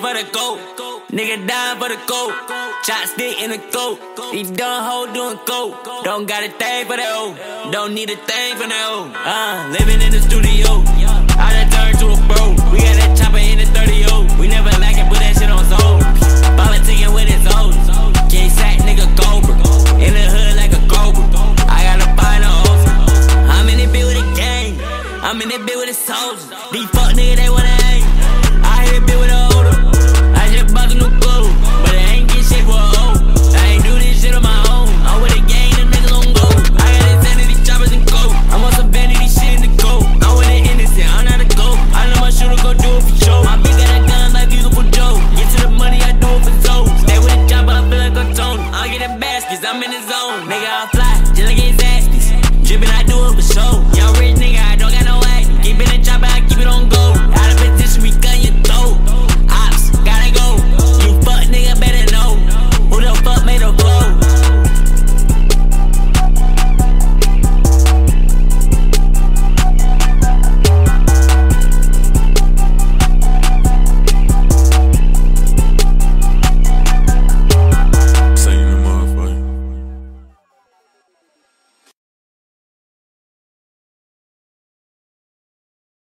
for the goat. Nigga dying for the goat. Chopstick in the goat. These dumb hoes doing coke. Don't got a thing for the O. Don't need a thing for the O. Living in the studio.